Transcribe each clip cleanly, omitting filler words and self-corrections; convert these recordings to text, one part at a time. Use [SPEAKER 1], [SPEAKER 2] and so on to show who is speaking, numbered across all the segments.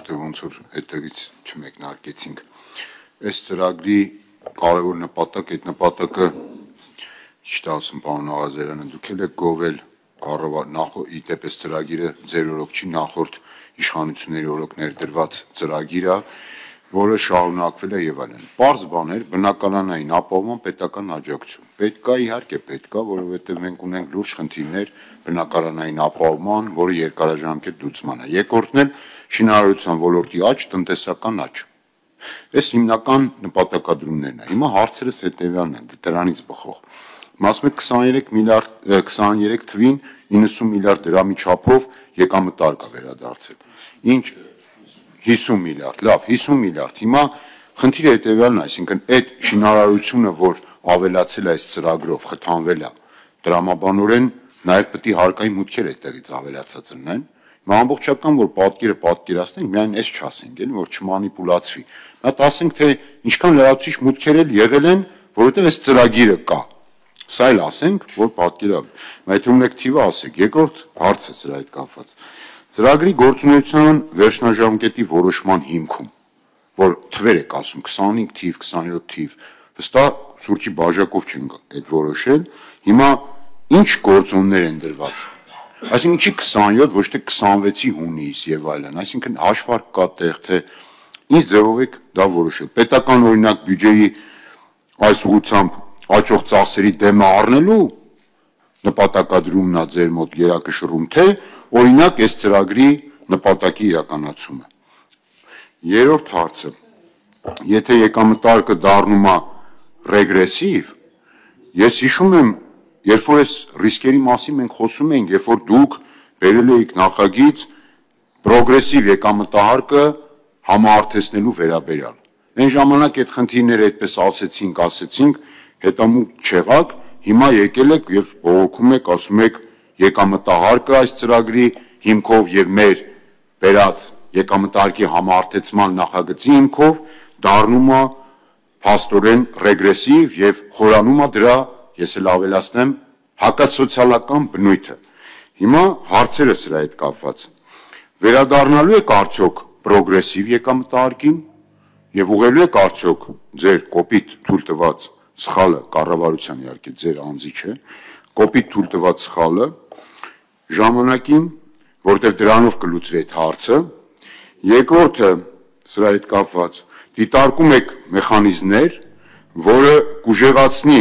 [SPEAKER 1] թե ոնց որ հետևից չմեկնարկեցինք։ Այս ծրագրի կարևոր նպատակ, այդ նպատակը ճիշտ ասում պարոն Աղազարյանը, դուք եք գովել ի դեպ այս ծրագիրը ձեր օրոք չի, նախորդ իշխանությունների օրոք ներդրված ծրագիր է, որը շարունակվել է եւ այլն։ Պարզ բան էր, բնակարանային ապահովման պետական աջակցություն։ Պետք է, իհարկե պետք է, որովհետեւ մենք ունենք լուրջ խնդիրներ բնակարանային ապահովման, որը երկարաժամկետ լուծման է։ Երկրորդն էլ շինարարության ոլորտի աճ, տնտեսական աճ։ Այս հիմնական նպատակադրումներն են։ Հիմա հարցերս հետեւյալն են, դրանից բխող։ Մասում եք 23 թվին 90 միլիարդ դրամի չափով եկամտարկ է վերադարձել։ Ինչ 50 միլիարդ, լավ, 50 միլիարդ։ Հիմա խնդիրը հետեւյալն է, այսինքն այդ շինարարությունը, որ ավելացել է այս ծրագրով, խթանվել է, դրամաբանորեն նաև պետք է հարկային մուտքեր այդտեղից ավելացած լինեն։ Հիմա ամբողջական որ պատկերը պատկերացնենք, միայն այս չասենք, էլի, որ չմանիպուլացվի։ Հատ ասենք, թե ինչքան լրացուցիչ մուտքեր էլ եղել են, որովհետև այս ծրագիրը կա։ Սա էլ ասենք, որ պատկերը, եթե ունեք թիվը ասեք, երկրորդ հարցը սրա հետ կապված։ Ծրագրի գործունեության վերջնաժամկետի որոշման հիմքում, որ թվեր եք ասում 25 թիվ, 27 թիվ, վստահ սուրճի բաժակով չեն այդ որոշել, հիմա ինչ գործոններ են դրված։ Այսինքն չի 27, ոչ թե 26-ի հունիս եւ այլն, այսինքն հաշվարկ կա տեղ, թե ինչ ձևով եք դա որոշել։ Պետական օրինակ բյուջեի այս ուղղությամբ աճող ծախսերի դեմը առնելու նպատակադրումն է ձեր մոտ գերակշռում, թե օրինակ այս ծրագրի նպատակի իրականացումը։ Երրորդ հարցը, եթե եկամտարկը դառնում է ռեգրեսիվ, ես հիշում եմ, երբ որ այս ռիսկերի մասին մենք խոսում ենք, երբ որ դուք բերել էիք նախագիծ պրոգրեսիվ եկամտահարկը համահարթեցնելու վերաբերյալ։ Այն ժամանակ այդ խնդիրները այդպես ասեցինք, հետամուտ չեղաք, հիմա եկել եք եւ բողոքում եք, ասում եք եկամտահարկը այս ծրագրի հիմքով եւ մեր վերած եկամտահարկի համահարթեցման նախագծի հիմքով դառնում է փաստորեն ռեգրեսիվ եւ խորանում է դրա, ես էլ ավելացնեմ, հակասոցիալական բնույթը։ Հիմա հարցերը սրա հետ կապված։ Վերադառնալու եք արդյոք պրոգրեսիվ եկամտահարկին եւ ուղղելու եք արդյոք ձեր կոպիտ թույլ տված սխալը, կառավարության իհարկե ձեր անձի չէ, կոպիտ թույլ տված սխալը ժամանակին, որտեղ դրանով կլուծվի այդ հարցը։ Երկրորդը սրա հետ կապված դիտարկում եք մեխանիզմներ, որը կուժեղացնի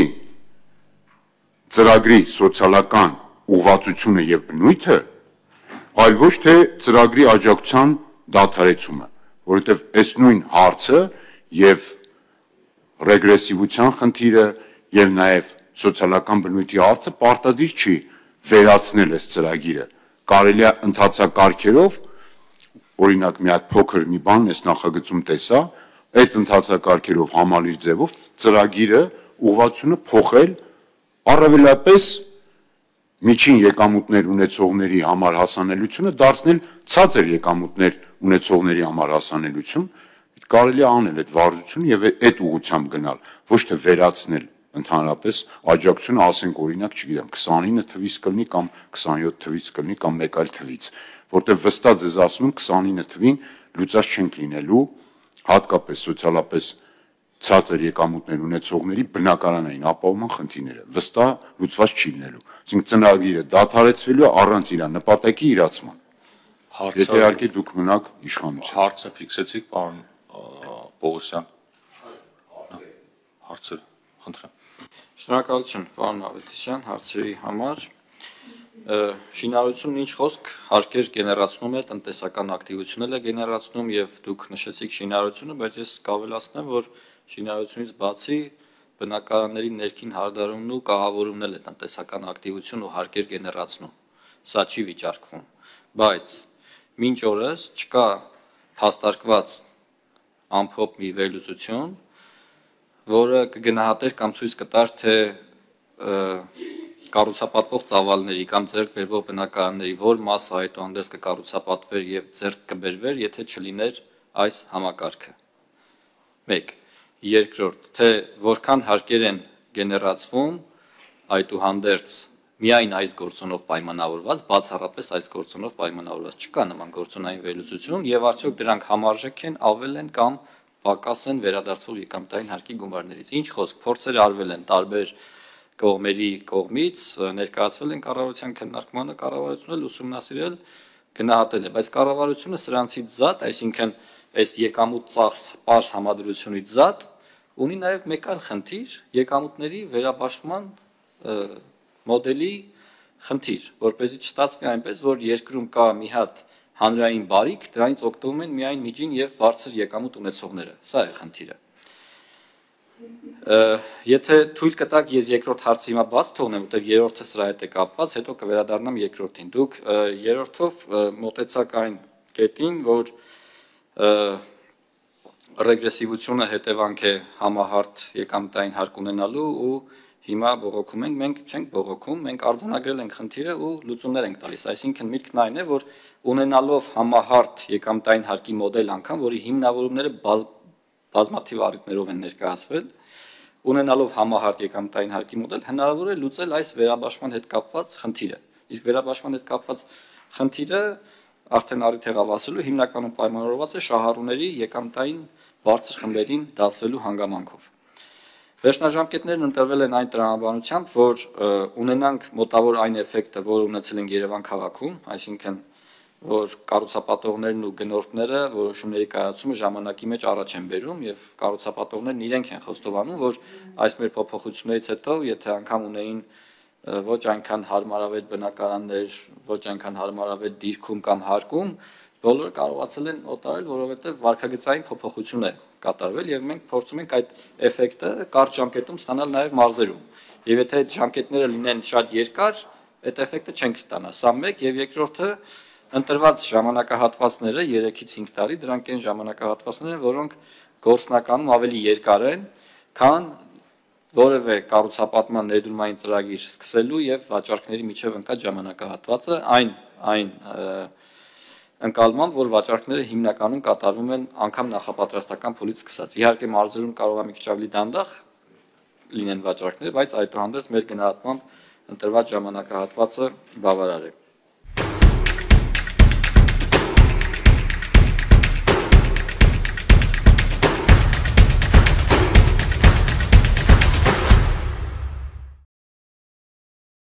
[SPEAKER 1] ծրագրի սոցիալական ուղղվածությունը եւ բնույթը, այլ ոչ թե ծրագրի աջակցության դադարեցումը, որովհետեւ այս նույն հարցը եւ ռեգրեսիվության խնդիրը եւ նաեւ սոցիալական բնույթի հարցը պարտադիր չի վերացնել այս ծրագիրը։ Կարելի է ընթացակարգերով, օրինակ մի հատ փոքր մի բան այս նախագծում տեսա, այդ ընթացակարգերով համալիր ձևով ծրագիրը ուղղվածությունը փոխել, առավելապես միջին եկամուտներ ունեցողների համար հասանելիությունը դարձնել ցածր եկամուտներ ունեցողների համար հասանելիություն, կարելի է անել այդ վարժությունը եւ այդ ուղղությամբ գնալ, ոչ թե վերացնել ընդհանրապես աջակցությունը, ասենք օրինակ, չգիտեմ, 29 թվից կլինի կամ 27 թվից կլինի կամ մեկ այլ թվից, որտեղ վստահ ձեզ ասում եմ 29 թվին լուծած չենք լինելու, հատկապես սոցիալապես ցածր եկամուտներ ունեցողների բնակարանային ապահովման խնդիրները, վստահ լուծված չի լինելու։ Այսինքն ծրագիրը դադարեցվելու առանց իր նպատակի իրացման։ Եթե իհարկե դուք մնաք իշխանության։
[SPEAKER 2] Հարցը ֆիքսեցիք, պարոն Պողոսյան։ Հարցը, խնդրեմ։
[SPEAKER 3] Շնորհակալություն, պարոն Ավետիսյան, հարցերի համար։ Շինարարությունն ինչ խոսք հարկեր գեներացնում է, տնտեսական ակտիվություն է գեներացնում եւ դուք նշեցիք շինարարությունը, բայց ես կավելացնեմ, որ շինարարությունից բացի բնակարանների ներքին հարդարումն ու կահավորումն է տնտեսական ակտիվություն ու հարկեր գեներացնում։ Սա չի վիճարկվում, բայց մինչ օրս չկա փաստարկված ամփոփ մի վերլուծություն, որը կգնահատեր կամ ցույց կտար, թե կառուցապատվող ծավալների կամ ձեռք բերվող բնակարանների որ մասը այդուհանդերձ կկառուցապատվեր եւ ձեռք կբերվեր, եթե չլիներ այս համակարգը։ 1. Երկրորդ, թե որքան հարկեր են գեներացվում այդուհանդերձ միայն այս գործոնով պայմանավորված, բացառապես այս գործոնով պայմանավորված չկա նման գործոնային վերլուծությունում եւ արդյոք դրանք համարժեք են, ավել են կամ պակաս են վերադարձվող եկամտային հարկի գումարներից։ Ինչ խոսք, փորձեր արվել են տարբեր կողմերի կողմից, ներկայացվել են կառավարության քննարկմանը, կառավարությունը ուսումնասիրել, գնահատել է, բայց կառավարությունը սրանցից զատ, այսինքն այս եկամուտ ծախս պարզ համադրությունից զատ, ունի նաև մեկ այլ խնդիր, եկամուտների վերաբաշխման մոդելի խնդիր, որպեսզի չստացվի այնպես, որ երկրում կա մի հատ հանրային բարիք, դրանից օգտվում են միայն միջին եւ բարձր եկամուտ ունեցողները։ Սա է խնդիրը։ Եթե թույլ կտաք, ես երկրորդ հարցը հիմա բաց թողնեմ, որտեղ երրորդը սրա հետ է կապված, հետո կվերադառնամ երկրորդին։ Դուք երրորդով մոտեցաք այն կետին, որ ռեգրեսիվությունը հետևանք է համահարթ եկամտային հարկ ունենալու ու հիմա բողոքում ենք, մենք չենք բողոքում, մենք արձանագրել ենք խնդիրը ու լուծումներ ենք տալիս։ Այսինքն միտքն այն է, որ ունենալով համահարթ եկամտային հարկի մոդել անգամ, որի հիմնավորումները բազմաթիվ առիթներով են ներկայացվել, ունենալով համահարթ եկամտային հարկի մոդել, հնարավոր է լուծել այս վերաբաշխման հետ կապված խնդիրը։ Իսկ վերաբաշխման հետ կապված խնդիրը արդեն առիթ եղավ ասելու, հիմնականում պայմանավորված է շահառուների եկամտային բարձր խմբերին դասվելու հանգամանքով։ Վերջնաժամկետներն ընտրվել են այն տրամաբանությամբ, որ ունենանք մոտավոր այն էֆեկտը, որը ունեցել են Երևան քաղաքում, այսինքն որ կառուցապատողներն ու գնորդները որոշումների կայացումը ժամանակի մեջ առաջ են բերում եւ կառուցապատողներն իրենք են խոստովանում, որ այս մեր փոփոխություններից հետո, եթե անգամ ունեին ոչ այնքան հարմարավետ բնակարաններ, ոչ այնքան հարմարավետ դիրքում կամ հարկում, բոլորը կարողացել են օտարել, որովհետեւ վարկագծային փոփոխություն է կատարվել եւ մենք փորձում ենք այդ էֆեկտը կարճ ժամկետում ստանալ նաեւ մարզերում։ Եվ եթե այդ ժամկետները լինեն շատ երկար, այդ էֆեկտը չենք ստանա։ Սա մեկ եւ երկրորդը ընտրված ժամանակահատվածները 3-ից 5 տարի, դրանք են ժամանակահատվածներ են, որոնք գործնականում ավելի երկար են, քան որևէ կառուցապատման ներդրումային ծրագիր սկսելու եւ վաճառքների միջև ընկած ժամանակահատվածը այն ընկալմամբ, որ վաճառքները հիմնականում կատարվում են անգամ նախապատրաստական փուլից սկսած։ Իհարկե մարզերում կարող է մի քիչ ավելի դանդաղ լինեն վաճառքները, բայց այդուհանդերձ մեր գնահատմամբ ընտրված ժամանակահատվածը բավարար է։